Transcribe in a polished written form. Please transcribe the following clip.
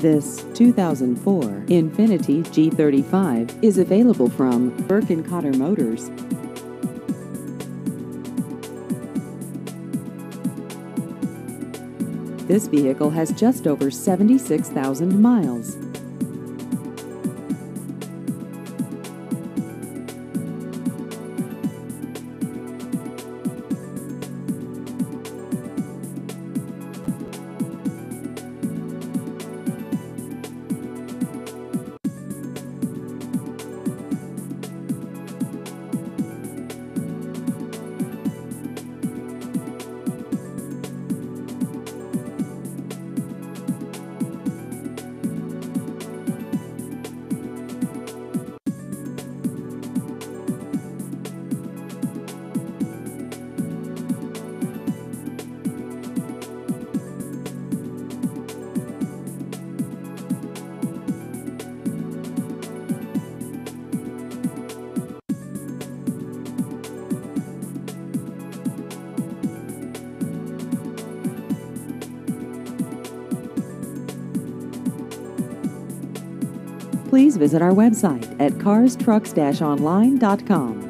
This 2004 Infiniti G35 is available from Burke & Cotter Motors. This vehicle has just over 76,000 miles. Please visit our website at carstrucks-online.com.